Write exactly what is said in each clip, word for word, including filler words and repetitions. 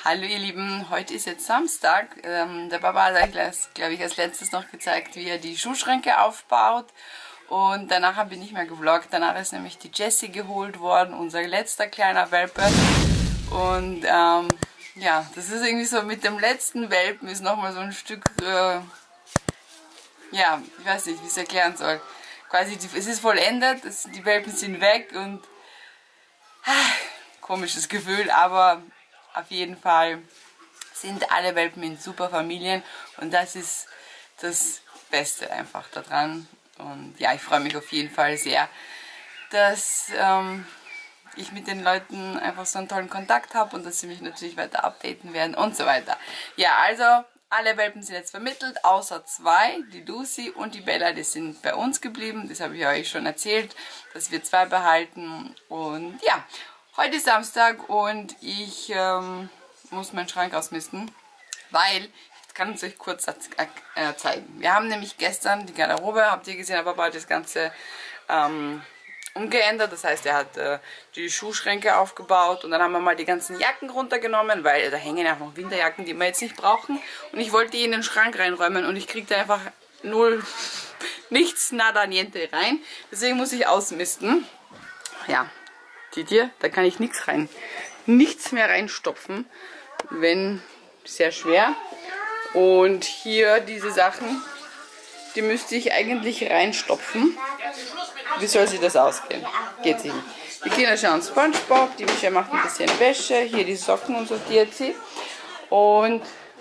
Hallo ihr Lieben, heute ist jetzt Samstag. Ähm, der Papa hat euch, glaube ich, als letztes noch gezeigt, wie er die Schuhschränke aufbaut. Und danach habe ich nicht mehr gevloggt. Danach ist nämlich die Jessie geholt worden, unser letzter kleiner Welpe. Und ähm, ja, das ist irgendwie so, mit dem letzten Welpen ist nochmal so ein Stück, äh, ja, ich weiß nicht, wie ich es erklären soll. Quasi, die, es ist vollendet, es, die Welpen sind weg und ah, komisches Gefühl, aber auf jeden Fall sind alle Welpen in super Familien und das ist das Beste einfach daran. Und ja, ich freue mich auf jeden Fall sehr, dass ähm, ich mit den Leuten einfach so einen tollen Kontakt habe und dass sie mich natürlich weiter updaten werden und so weiter. Ja, also alle Welpen sind jetzt vermittelt, außer zwei, die Lucy und die Bella, die sind bei uns geblieben. Das habe ich euch schon erzählt, dass wir zwei behalten. Und ja, heute ist Samstag und ich ähm, muss meinen Schrank ausmisten, weil, ich kann es euch kurz äh, zeigen. Wir haben nämlich gestern die Garderobe, habt ihr gesehen, aber Papa hat das Ganze ähm, umgeändert. Das heißt, er hat äh, die Schuhschränke aufgebaut und dann haben wir mal die ganzen Jacken runtergenommen, weil da hängen ja noch Winterjacken, die wir jetzt nicht brauchen. Und ich wollte die in den Schrank reinräumen und ich kriege da einfach null, nichts, nada, niente rein. Deswegen muss ich ausmisten. Ja, seht ihr, da kann ich nichts rein, nichts mehr reinstopfen, wenn, sehr schwer. Und hier diese Sachen, die müsste ich eigentlich reinstopfen. Wie soll sie das ausgehen? Geht sie nicht. Die Kinder schauen SpongeBob, die Michelle macht ein bisschen Wäsche, hier die Socken und sortiert sie. Und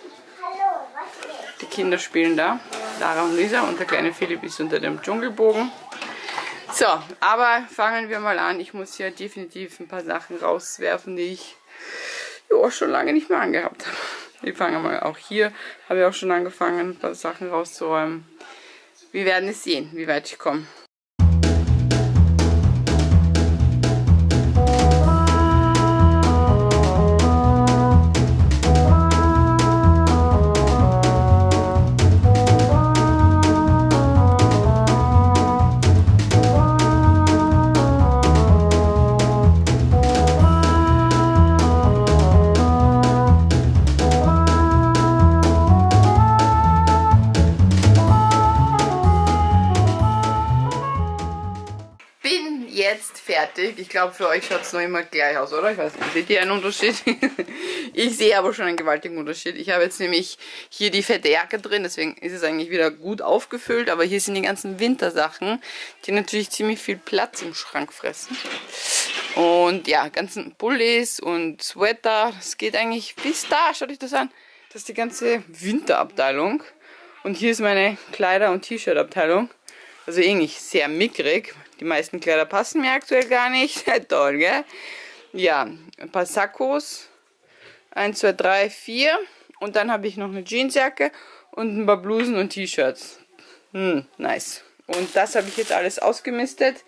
die Kinder spielen da, Lara und Lisa, und der kleine Philipp ist unter dem Dschungelbogen. So, aber fangen wir mal an. Ich muss hier definitiv ein paar Sachen rauswerfen, die ich jo, schon lange nicht mehr angehabt habe. Wir fangen mal auch hier, habe ich auch schon angefangen, ein paar Sachen rauszuräumen. Wir werden es sehen, wie weit ich komme. Fertig. Ich glaube, für euch schaut es noch immer gleich aus, oder? Ich weiß nicht, seht ihr einen Unterschied? Ich sehe aber schon einen gewaltigen Unterschied. Ich habe jetzt nämlich hier die fette Jacke drin, deswegen ist es eigentlich wieder gut aufgefüllt, aber hier sind die ganzen Wintersachen, die natürlich ziemlich viel Platz im Schrank fressen. Und ja, ganzen Pullis und Sweater, das geht eigentlich bis da, schaut euch das an. Das ist die ganze Winterabteilung. Und hier ist meine Kleider- und T-Shirt-Abteilung. Also eigentlich sehr mickrig. Die meisten Kleider passen mir aktuell gar nicht. Toll, gell? Ja, ein paar Sakkos. eins, zwei, drei, vier. Und dann habe ich noch eine Jeansjacke und ein paar Blusen und T-Shirts. Hm, nice. Und das habe ich jetzt alles ausgemistet.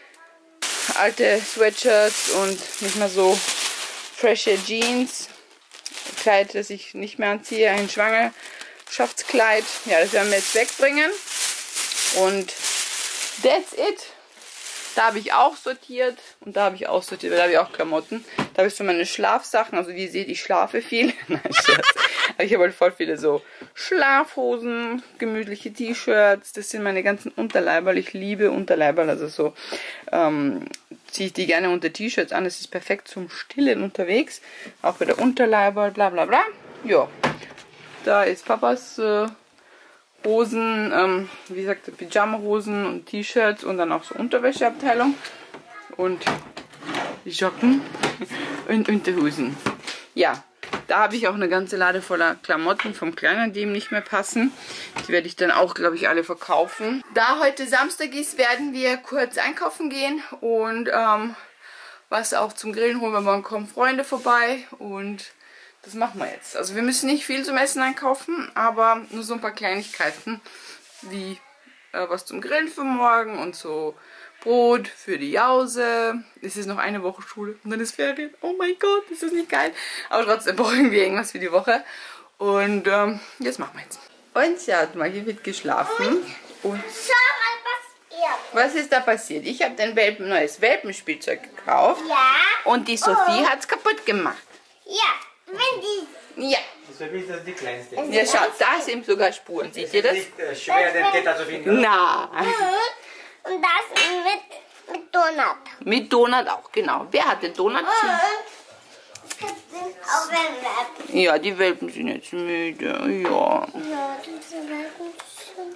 Alte Sweatshirts und nicht mehr so frische Jeans. Kleid, das ich nicht mehr anziehe. Ein Schwangerschaftskleid. Ja, das werden wir jetzt wegbringen. Und that's it. Da habe ich auch sortiert und da habe ich auch sortiert, da habe ich auch Klamotten. Da habe ich so meine Schlafsachen, also wie ihr seht, ich schlafe viel. Nein, Scherz. Aber ich habe halt voll viele so Schlafhosen, gemütliche T-Shirts. Das sind meine ganzen Unterleiberl. Ich liebe Unterleiberl, also so ähm, ziehe ich die gerne unter T-Shirts an. Das ist perfekt zum Stillen unterwegs. Auch wieder Unterleiberl, bla bla bla. Ja, da ist Papas äh, Hosen, ähm, wie gesagt, Pyjama-Hosen und T-Shirts und dann auch so Unterwäscheabteilung und Jacken und Unterhosen. Ja, da habe ich auch eine ganze Lade voller Klamotten vom Kleinen, die ihm nicht mehr passen. Die werde ich dann auch, glaube ich, alle verkaufen. Da heute Samstag ist, werden wir kurz einkaufen gehen und ähm, was auch zum Grillen holen. Morgen kommen Freunde vorbei und das machen wir jetzt. Also wir müssen nicht viel zum Essen einkaufen, aber nur so ein paar Kleinigkeiten, wie äh, was zum Grillen für morgen und so Brot für die Jause. Es ist noch eine Woche Schule und dann ist Ferien. Oh mein Gott, ist das nicht geil? Aber trotzdem brauchen wir irgendwas für die Woche. Und ähm, das machen wir jetzt. Und schaut mal, hier wird geschlafen. Und, und schau mal, was Was ist da passiert? Ich habe ein Welpen, neues Welpenspielzeug gekauft. Ja. Und die Sophie oh. hat es kaputt gemacht. Ja. Ja. So wie das die kleinste. Ja, schaut, da sind sogar Spuren. Seht ihr das? Nicht äh, schwer, den Tetra zu finden. Na. Und das mit, mit Donut. Mit Donut auch, genau. Wer hat den Donut? Und auch wenn wir. Ja, die Welpen sind jetzt müde. Ja. Ja, diese Welpen sind.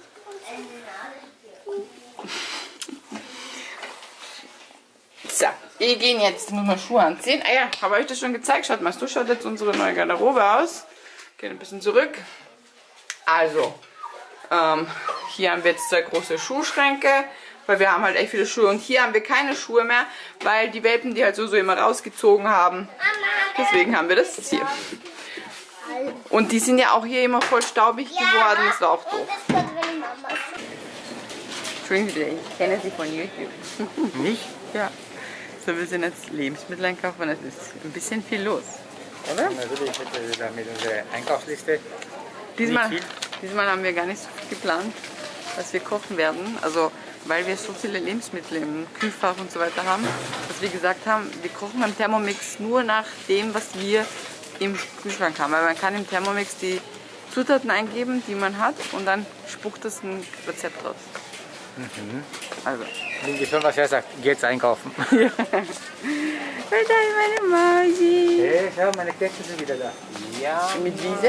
So, wir gehen jetzt, muss man Schuhe anziehen. Ah ja, habe ich das schon gezeigt? Schaut mal, so schaut jetzt unsere neue Garderobe aus. Gehen ein bisschen zurück. Also, ähm, hier haben wir jetzt zwei große Schuhschränke, weil wir haben halt echt viele Schuhe. Und hier haben wir keine Schuhe mehr, weil die Welpen die halt so, so immer rausgezogen haben. Deswegen haben wir das jetzt hier. Und die sind ja auch hier immer voll staubig geworden. Das war auch doof. Das wird meine Mama. Entschuldigung, ich kenne sie von YouTube. Nicht? Ja. So, wir sind jetzt Lebensmittel einkaufen. Es ist ein bisschen viel los, oder? Natürlich, ich hätte mit unserer Einkaufsliste. Diesmal, Nicht viel. diesmal haben wir gar nicht so viel geplant, was wir kochen werden. Also, weil wir so viele Lebensmittel im Kühlfach und so weiter haben, dass wir gesagt haben, wir kochen beim Thermomix nur nach dem, was wir im Kühlschrank haben. Weil man kann im Thermomix die Zutaten eingeben, die man hat, und dann spuckt das ein Rezept raus. Mhm. Also. Bin gespannt, was er sagt. Geht's einkaufen. Ja. Da ist meine Mausi. Hey, schau, meine Kekse sind wieder da. Ja. Mit Wiese?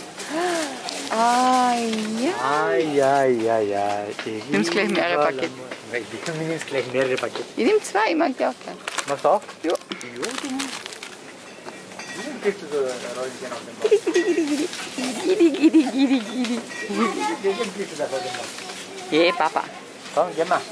Ah, ja. Ai, ai, ai, ai. Nimmst gleich mehrere Pakete. Ich nehme gleich mehrere Pakete. Ich nehme zwei, ich mag die auch gern. Machst du auch? Ja. Jo, du. Dann kriegst du so ein Rollchen auf den Bauch. Gidi, gidi, gidi, gidi. Welchen kriegst du da vor dem Bauch? Hey, Papa. Komm, geh mal.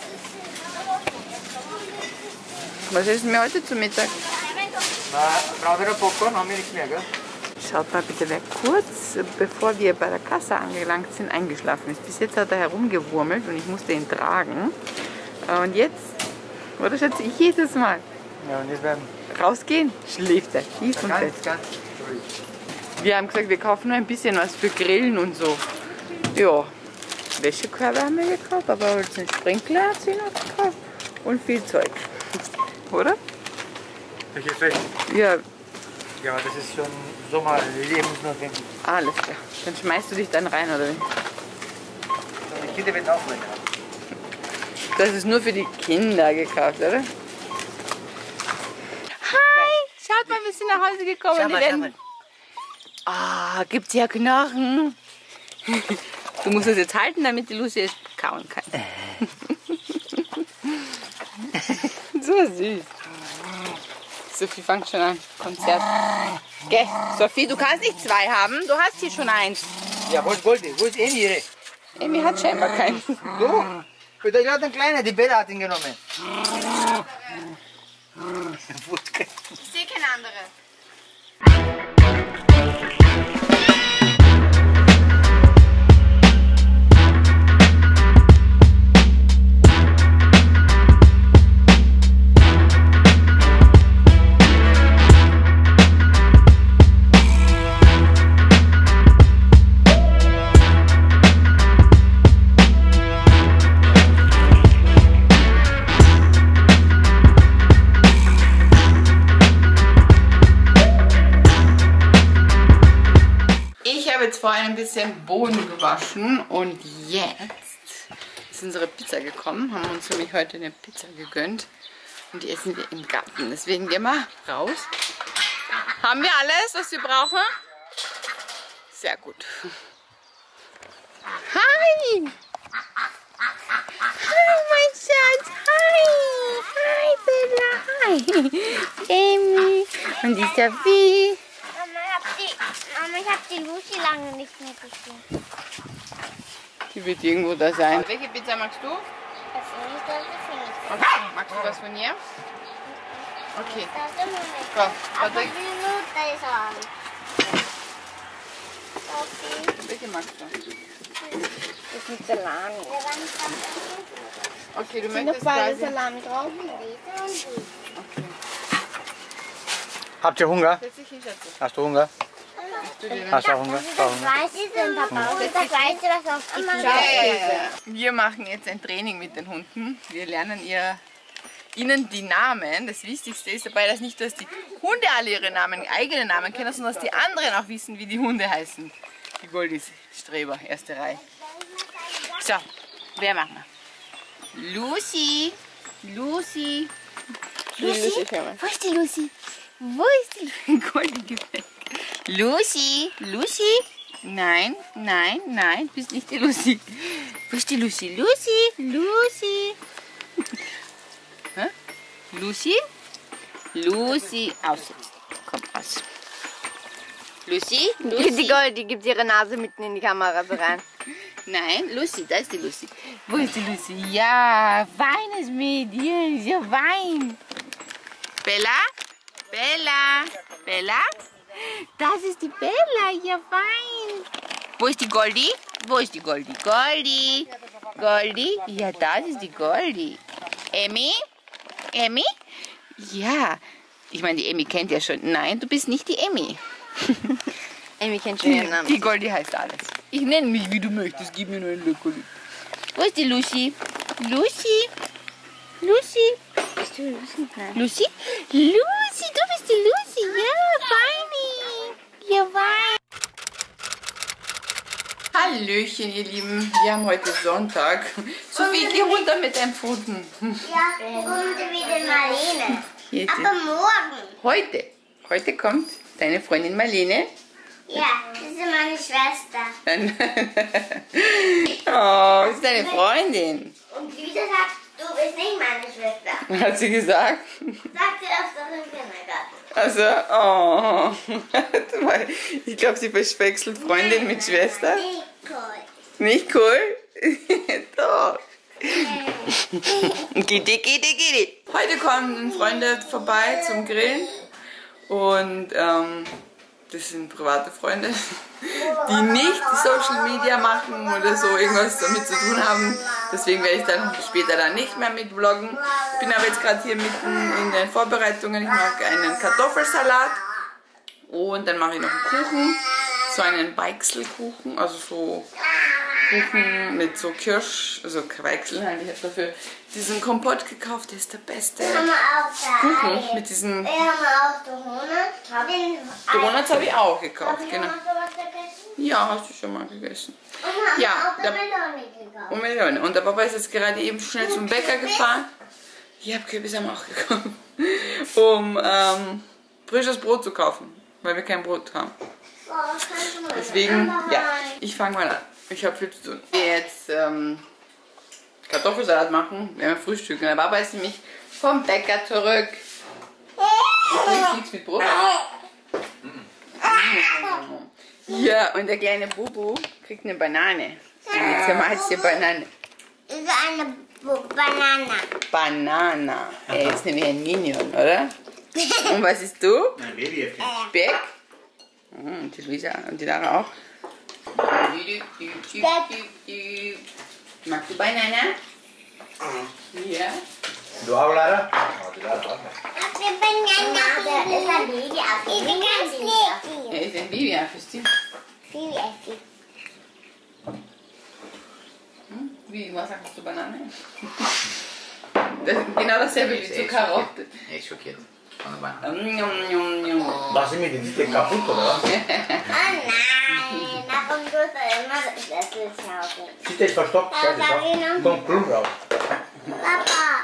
Was essen wir heute zum Mittag? Brauchen wir noch Popcorn? Haben wir nichts mehr, gell? Schaut mal bitte, wer kurz, bevor wir bei der Kasse angelangt sind, eingeschlafen ist. Bis jetzt hat er herumgewurmelt und ich musste ihn tragen. Und jetzt, oder schätze ich jedes Mal, Ja, und jetzt werden rausgehen, schläft er tief und fest. ganz, ganz ruhig. Wir haben gesagt, wir kaufen nur ein bisschen was für Grillen und so. Ja, Wäschekörbe haben wir gekauft, aber jetzt einen Sprinkler hat sie noch gekauft und viel Zeug. Oder? Welches Fest? Ja, Ja, aber das ist schon Sommer lebensnotwendig. alles klar. Dann schmeißt du dich dann rein, oder wie? Die Kinder werden auch weiter. Das ist nur für die Kinder gekauft, oder? Hi! Schaut mal, wir sind nach Hause gekommen. Schau Die mal, werden... Ah, gibt's ja Knochen. Du musst es jetzt halten, damit die Lucy es kauen kann. So süß. Sophie fängt schon an. Konzert. Geh, Sophie, du kannst nicht zwei haben. Du hast hier schon eins. Ja, wo ist Goldie? Wo ist Emi ihre? Emi hat scheinbar keinen. Du? Der hat einen kleinen, die Bella hat ihn genommen. Ich sehe keine andere. Vorhin ein bisschen Boden gewaschen und jetzt ist unsere Pizza gekommen. Haben uns nämlich heute eine Pizza gegönnt und die essen wir im Garten. Deswegen gehen wir raus. Haben wir alles, was wir brauchen? Sehr gut. Hi! Hi, mein Schatz! Hi! Hi, Bella! Hi! Amy! Und die Sophie! Mama, ich habe die Lucy lange nicht mehr gesehen. Die wird irgendwo da sein. Welche Pizza magst du? Das ist das ist Okay. Magst du was von ihr? Okay. Das ist nicht. Go. Aber Warte. die Nutte ist auch. Okay. Welche magst du? Das ist mit Salami. Okay, du Sind noch möchtest beide quasi... Salami drauf? Diese und die. Okay. Habt ihr Hunger? Setz dich hin, Schätze. Hast du Hunger? Du dir Hast du auch Hunger? Das ist Auch das Hunger? Weiße, Papa. Und das Weiße, was auf die Pizza Ja, ja, ist. ja. Wir machen jetzt ein Training mit den Hunden. Wir lernen ihr ihnen die Namen, das Wichtigste ist dabei, dass nicht, dass die Hunde alle ihre Namen, eigene Namen kennen, sondern dass die anderen auch wissen, wie die Hunde heißen. Die Goldies, Streber, erste Reihe. So, wer machen wir? Lucy, Lucy. Lucy? Wo ist die Lucy? Wo ist die? Goldie geht weg. Lucy, Lucy. Nein, nein, nein, bist nicht die Lucy. Wo ist die Lucy? Lucy, Lucy. Hä? Lucy? Lucy. Aus jetzt. Komm raus. Lucy? Lucy? Die Goldie gibt ihre Nase mitten in die Kamera so rein. Nein, Lucy, da ist die Lucy. Wo ist die Lucy? Ja, feines Mädchen, ja, Wein. Bella? Bella? Bella? Das ist die Bella, ja, fein. Wo ist die Goldie? Wo ist die Goldie? Goldie? Goldie? Ja, das ist die Goldie. Emmy? Emmy? Ja. Ich meine, die Emmy kennt ja schon. Nein, du bist nicht die Emmy. Emmy kennt schon ihren Namen. Die Goldie heißt alles. Ich nenne mich, wie du möchtest. Gib mir nur ein Leckerli. Wo ist die Lucy? Lucy? Lucy? Bist du Lucy? Nein. Lucy? Lucy, du bist die Lucy. Ja, Weini. Ja, Wein. Hallöchen, ihr Lieben. Wir haben heute Sonntag. Sophie, geh runter mit deinen Pfoten. Ja, kommt wieder Marlene. Hier ist Aber sie. morgen. Heute. Heute kommt deine Freundin Marlene. Ja, das ist meine Schwester. Oh, das ist deine Freundin. Und Lisa sagt, du bist nicht meine Schwester. Hat sie gesagt? Sagt sie öfters im Kindergarten. Also, oh. Ich glaube, sie verwechselt Freundin mit Schwester. Nicole. Nicht cool? Doch. Gitti, gitti, gitti. Heute kommen Freunde vorbei zum Grillen. Und ähm, das sind private Freunde, die nicht Social Media machen oder so irgendwas damit zu tun haben. Deswegen werde ich dann später dann nicht mehr mit vloggen. Ich bin aber jetzt gerade hier mitten in den Vorbereitungen. Ich mache einen Kartoffelsalat und dann mache ich noch einen Kuchen. So einen Weichselkuchen, also so Kuchen mit so Kirsch, also Weichsel halt. Ich habe dafür diesen Kompott gekauft, der ist der beste Wir haben auch Kuchen mit diesen Wir haben auch Donuts. Hab ich Donuts habe ich auch gekauft, Hab ich genau. auch sowas gegessen? Ja, hast du schon mal gegessen. Und wir haben Ja, auch da- eine Melone gekauft. Und Melone. Und der Papa ist jetzt gerade eben schnell zum Bäcker gefahren. Ich habe Kürbis am auch gekauft, um ähm, frisches Brot zu kaufen, weil wir kein Brot haben. Oh, kannst du mal Deswegen, sagen? ja, ich fange mal an. Ich habe viel zu tun. Jetzt ähm, Kartoffelsalat machen, wenn wir frühstücken. Der Papa ist nämlich vom Bäcker zurück. Ich will nichts mit Brot. Ja, und der kleine Bubu kriegt eine Banane. Jetzt haben wir jetzt die Banane. Das ist eine Bu- Banane. Banana. Er ist nämlich ein Minion, oder? Und was ist du? Ein Babyäffchen. Speck. Mhm, und die Luisa und die Lara auch. Magst du Banane? Ja. Du auch, Lara? Oh, die Lara auch. Das ist Banane. Das ist ein Babyapfel. Ich bin ganz Baby. Er ist ein Babyapfel, stimmt. Babyapfel. Hm? Wie, was sagst du Banane? Das ist genau dasselbe wie zur Karotte. Er ist schockiert von der Banane. Mm, Njum, njum, njum. Was ist mit dem? Ist der kaputt, oder was? Oh nein. Warum tust du immer das Esselshausen? Ist der verstopft? Ja, Schau, sag ich noch. schau. Kommt Blumen raus. Papa.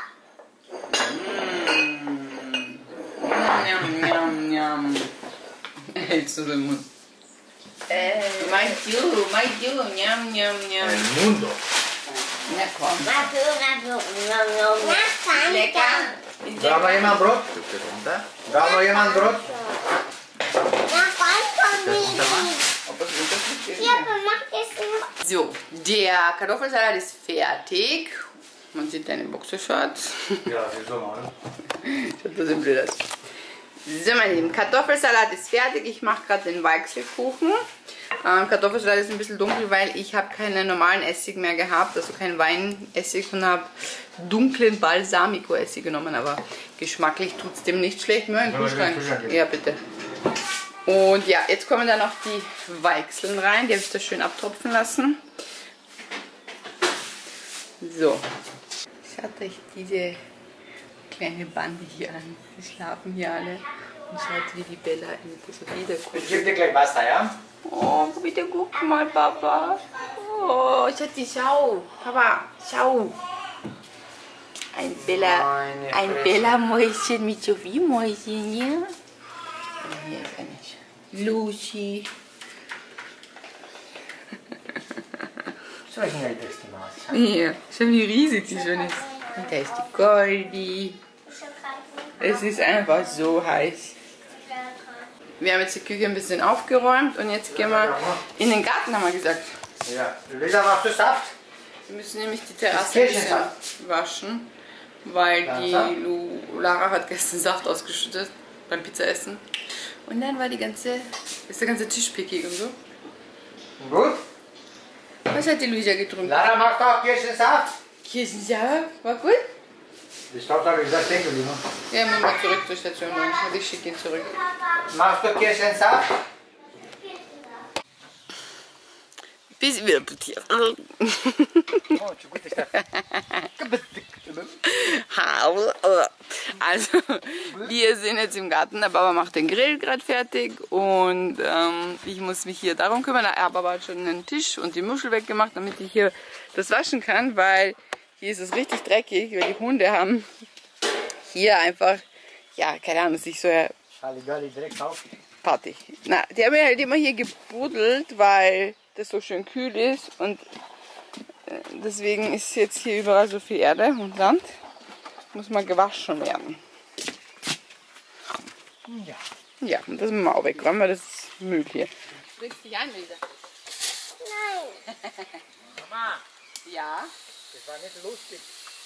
Njum, njum, njum. Hältst du den Mund? Äh, mein Ju, mein Ju, njum, njum, njum. El mundo. Na komm. Na so, na so. Na so. Na Lecker. Braucht noch jemand Brot? Drück das runter. Braucht noch jemand Brot? Na komm, Das runter machen. Ob das unterschiedlich ist? Ja, aber mach das immer. So, der Kartoffelsalat ist fertig. Man sieht deine Boxershorts. Ja, das ist so mal. Schaut das blöd aus. So, meine Lieben, Kartoffelsalat ist fertig. Ich mache gerade den Weichselkuchen. Ähm, Kartoffelsalat ist ein bisschen dunkel, weil ich habe keinen normalen Essig mehr gehabt, also keinen Weinessig, und habe dunklen Balsamico-Essig genommen, aber geschmacklich tut es dem nicht schlecht. Nur im Soll ich in den Kühlschrank. Kühlschrank geben? Ja, bitte. Und ja, jetzt kommen dann noch die Weichseln rein. Die habe ich da schön abtropfen lassen. So. Schaut euch diese kleine Bande hier an. Die schlafen hier alle. Und schaut, wie die Bella in das wieder guckt. Ich gebe dir gleich Wasser, ja? Oh, bitte guck mal, Papa. Oh, Schatzi, schau. Papa, schau. Ein Bella, Meine ein Fresse. Bella-Mäuschen mit Sophie-Mäuschen, ja? Und hier ist eine Lucy. So schnell ist die Maus. Ja, schau, wie riesig sie schon ist. Und da ist die Goldie. Es ist einfach so heiß. Wir haben jetzt die Küche ein bisschen aufgeräumt und jetzt gehen wir in den Garten, haben wir gesagt. Ja. Lisa, machst du Saft? Wir müssen nämlich die Terrasse ein bisschen waschen, weil die Lu Lara hat gestern Saft ausgeschüttet beim Pizzaessen. Und dann war die ganze, ist der ganze Tisch pickig und so. Gut. Was hat die Luisa getrunken? Lara macht auch Kirschensaft. Kirschensaft, war gut? Ich glaube, da habe ich gesagt, denke ich noch. Ja, wir mal zurück zur Station und ich schicke ihn zurück. Machst du Kirschensaft? Bis wir putieren. Oh, schon gut ist das. Also, wir sind jetzt im Garten, der Papa macht den Grill gerade fertig und ähm, ich muss mich hier darum kümmern. Der Papa hat schon den Tisch und die Muschel weggemacht, damit ich hier das waschen kann, weil hier ist es richtig dreckig, weil die Hunde haben hier einfach, ja, keine Ahnung, sich so eine Halligalli, direkt auf. Party. Na, die haben ja halt immer hier gebuddelt, weil das so schön kühl ist und äh, deswegen ist jetzt hier überall so viel Erde und Sand. Muss mal gewaschen werden. Ja. Ja, und das müssen wir auch wegräumen, weil das ist Müll hier. Sprichst dich an, Lisa? Nein. Mama, Ja. das war nicht lustig.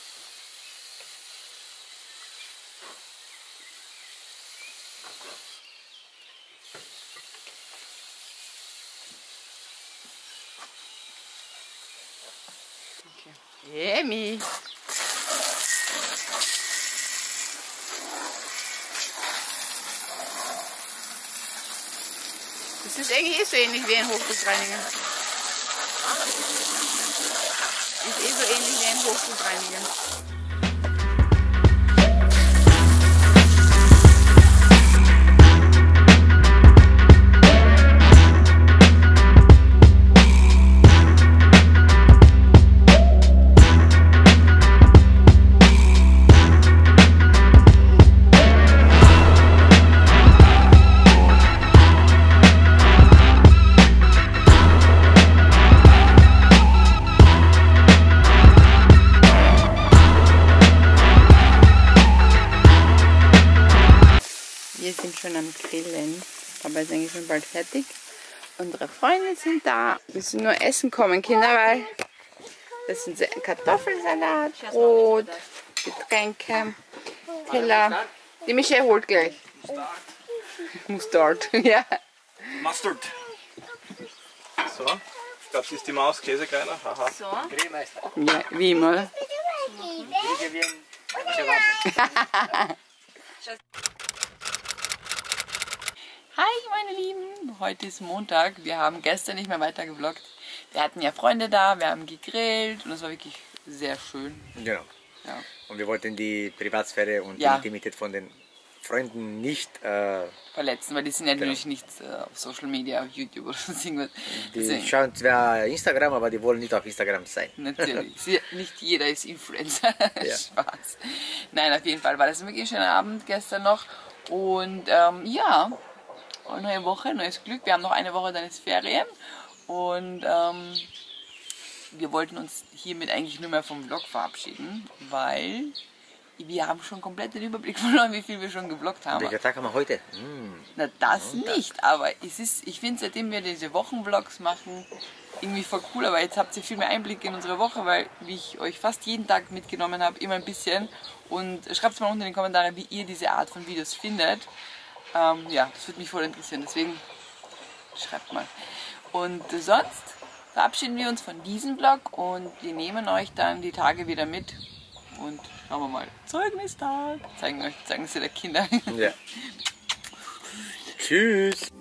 Emi. Das ist eigentlich eh so ähnlich wie ein Hochgussreiniger. Ist eh so ähnlich wie ein Hochgussreiniger. Wir sind schon am Grillen, aber ist eigentlich schon bald fertig. Unsere Freunde sind da. Wir müssen nur essen kommen, Kinder, weil das sind Kartoffelsalat, Brot, Getränke, Teller. Die Michelle holt gleich. Mustard, ja. Mustard. So, ich glaube, das ist die Maus, Käsekreiner. Haha. So. Grillmeister. Ja, wie immer. Kriege wie ein Schwamm. Hi meine Lieben, heute ist Montag, wir haben gestern nicht mehr weiter gevloggt. Wir hatten ja Freunde da, wir haben gegrillt und es war wirklich sehr schön. Genau. Ja. Und wir wollten die Privatsphäre und Ja. die Intimität von den Freunden nicht. Äh, Verletzen, weil die sind ja natürlich nicht äh, auf Social Media, auf YouTube oder so irgendwas. die Deswegen, schauen zwar Instagram, aber die wollen nicht auf Instagram sein. natürlich, Sie, nicht jeder ist Influencer, Ja. Spaß. Nein, auf jeden Fall war das ein wirklich schöner Abend gestern noch und ähm, ja, eine neue Woche, neues Glück. Wir haben noch eine Woche, dann ist Ferien und ähm, wir wollten uns hiermit eigentlich nur mehr vom Vlog verabschieden, weil wir haben schon komplett den Überblick verloren, wie viel wir schon gevloggt haben. Welcher Tag haben wir heute? Hm. Na, das nicht, aber es ist, ich finde, seitdem wir diese Wochenvlogs machen, irgendwie voll cool, aber jetzt habt ihr viel mehr Einblick in unsere Woche, weil, wie ich euch fast jeden Tag mitgenommen habe, immer ein bisschen und schreibt mal unten in die Kommentare, wie ihr diese Art von Videos findet. Ähm, ja, das würde mich voll interessieren, deswegen schreibt mal. Und sonst verabschieden wir uns von diesem Vlog und wir nehmen euch dann die Tage wieder mit und schauen wir mal. Zeugnistag! Zeigen euch Zeugnisse der Kinder. Ja. Tschüss.